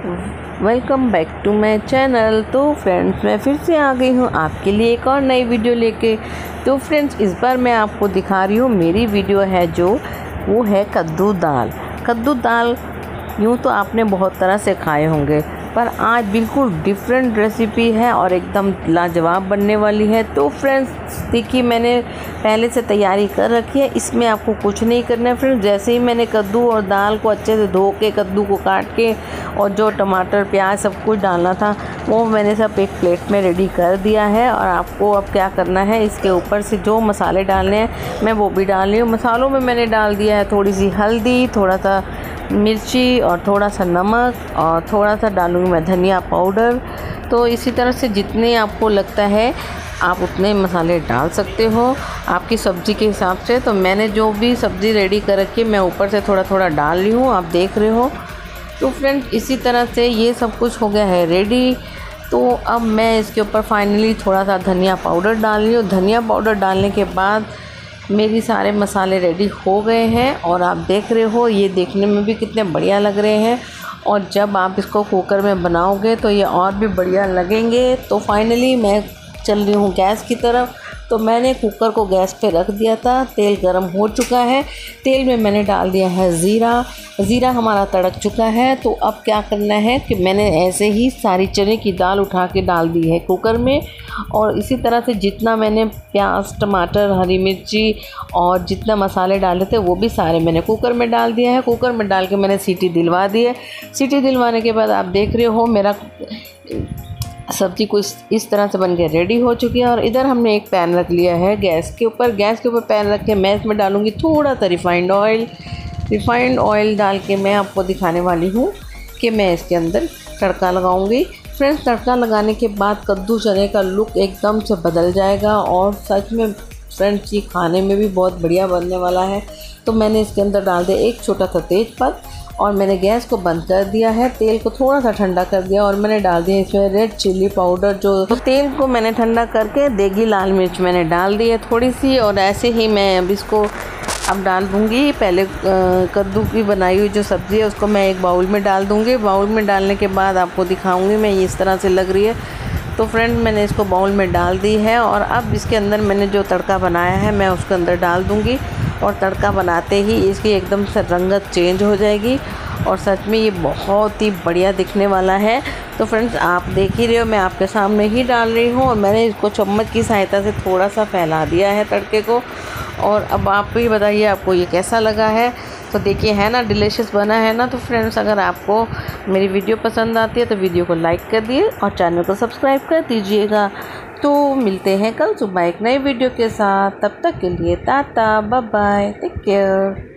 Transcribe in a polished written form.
Welcome back to my channel. तो friends, मैं फिर से आ गई हूँ आपके लिए एक और नई वीडियो लेके। तो फ्रेंड्स, इस बार मैं आपको दिखा रही हूँ, मेरी वीडियो है जो वो है कद्दू दाल। कद्दू दाल यूँ तो आपने बहुत तरह से खाए होंगे, पर आज बिल्कुल डिफरेंट रेसिपी है और एकदम लाजवाब बनने वाली है। तो फ्रेंड्स देखिए, मैंने पहले से तैयारी कर रखी है, इसमें आपको कुछ नहीं करना है फ्रेंड्स। जैसे ही मैंने कद्दू और दाल को अच्छे से धो के, कद्दू को काट के और जो टमाटर प्याज सब कुछ डालना था वो मैंने सब एक प्लेट में रेडी कर दिया है। और आपको अब क्या करना है, इसके ऊपर से जो मसाले डालने हैं मैं वो भी डाल रही हूँ। मसालों में मैंने डाल दिया है थोड़ी सी हल्दी, थोड़ा सा मिर्ची और थोड़ा सा नमक और थोड़ा सा डालूँगी मैं धनिया पाउडर। तो इसी तरह से जितने आपको लगता है आप उतने मसाले डाल सकते हो आपकी सब्ज़ी के हिसाब से। तो मैंने जो भी सब्ज़ी रेडी कर रखी है मैं ऊपर से थोड़ा थोड़ा डाल रही हूँ, आप देख रहे हो। तो फ्रेंड, इसी तरह से ये सब कुछ हो गया है रेडी। तो अब मैं इसके ऊपर फाइनली थोड़ा सा धनिया पाउडर डाल रही हूँ। धनिया पाउडर डालने के बाद मेरी सारे मसाले रेडी हो गए हैं और आप देख रहे हो ये देखने में भी कितने बढ़िया लग रहे हैं। और जब आप इसको कुकर में बनाओगे तो ये और भी बढ़िया लगेंगे। तो फाइनली मैं चल रही हूँ गैस की तरफ। तो मैंने कुकर को गैस पे रख दिया था, तेल गरम हो चुका है। तेल में मैंने डाल दिया है ज़ीरा। ज़ीरा हमारा तड़क चुका है। तो अब क्या करना है कि मैंने ऐसे ही सारी चने की दाल उठा के डाल दी है कुकर में। और इसी तरह से जितना मैंने प्याज, टमाटर, हरी मिर्ची और जितना मसाले डाले थे वो भी सारे मैंने कुकर में डाल दिया है। कुकर में डाल के मैंने सीटी दिलवा दी है। सीटी दिलवाने के बाद आप देख रहे हो मेरा सब्ज़ी कुछ इस तरह से बन के रेडी हो चुकी है। और इधर हमने एक पैन रख लिया है गैस के ऊपर। गैस के ऊपर पैन रख के मैं इसमें डालूँगी थोड़ा सा रिफ़ाइंड ऑयल। रिफ़ाइंड ऑयल डाल के मैं आपको दिखाने वाली हूँ कि मैं इसके अंदर तड़का लगाऊँगी। फ्रेंड्स, तड़का लगाने के बाद कद्दू चने का लुक एकदम से बदल जाएगा और सच में फ्रेंड्स ये खाने में भी बहुत बढ़िया बनने वाला है। तो मैंने इसके अंदर डाल दिया एक छोटा सा तेज़पत्ता और मैंने गैस को बंद कर दिया है। तेल को थोड़ा सा ठंडा कर दिया और मैंने डाल दिया इसमें रेड चिल्ली पाउडर। जो तेल को मैंने ठंडा करके देगी लाल मिर्च मैंने डाल दी है थोड़ी सी। और ऐसे ही मैं अब इसको अब डाल दूँगी। पहले कद्दू की बनाई हुई जो सब्ज़ी है उसको मैं एक बाउल में डाल दूँगी। बाउल में डालने के बाद आपको दिखाऊँगी मैं, ये इस तरह से लग रही है। तो फ्रेंड, मैंने इसको बाउल में डाल दी है और अब इसके अंदर मैंने जो तड़का बनाया है मैं उसके अंदर डाल दूँगी। और तड़का बनाते ही इसकी एकदम से रंगत चेंज हो जाएगी और सच में ये बहुत ही बढ़िया दिखने वाला है। तो फ्रेंड्स, आप देख ही रहे हो मैं आपके सामने ही डाल रही हूँ और मैंने इसको चम्मच की सहायता से थोड़ा सा फैला दिया है तड़के को। और अब आप ही बताइए आपको ये कैसा लगा है। तो देखिए, है ना डिलीशियस बना है ना। तो फ्रेंड्स, अगर आपको मेरी वीडियो पसंद आती है तो वीडियो को लाइक कर दिए और चैनल को सब्सक्राइब कर दीजिएगा। तो मिलते हैं कल सुबह एक नई वीडियो के साथ। तब तक के लिए tata, bye bye, take care.